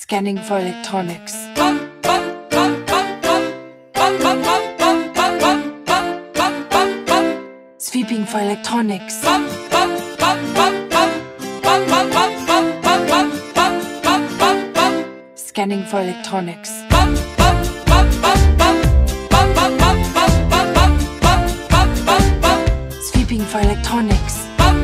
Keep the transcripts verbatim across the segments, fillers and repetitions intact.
Scanning for electronics. Sweeping for electronics. Scanning for electronics. Sweeping for electronics.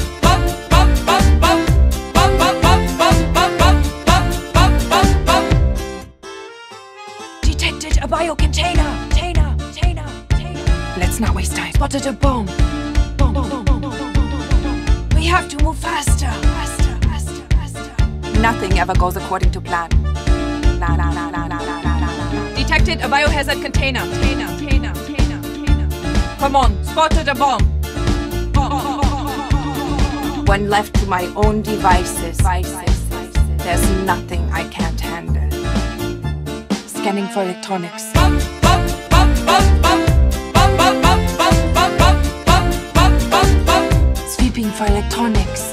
Detected a biocontainer. Container, container, container. Let's not waste time. Spotted a bomb. Bomb, bomb, bomb, bomb, bomb, bomb. We have to move faster. Faster, faster, faster. Nothing ever goes according to plan. La, la, la, la, la, la, la, la. Detected a biohazard container. Container, container, container, container. Come on, spotted a bomb. When left to my own devices, there's nothing I can't handle. Scanning for electronics. Sweeping for electronics.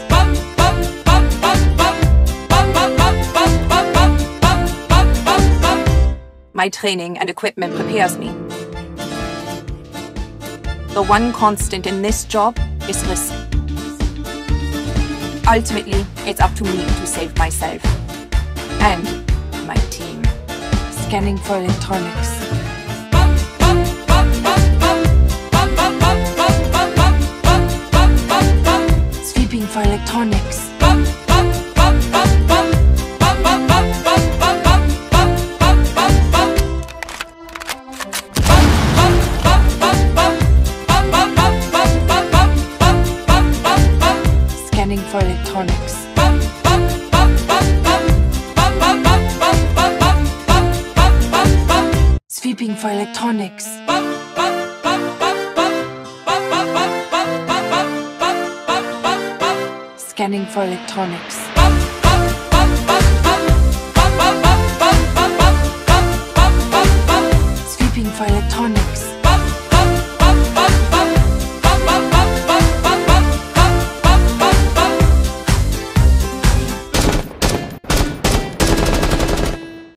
My training and equipment prepares me. The one constant in this job is risk. Ultimately, it's up to me to save myself and my team. Scanning for electronics. Sweeping for electronics. Scanning for electronics. Sweeping for electronics. Scanning for electronics.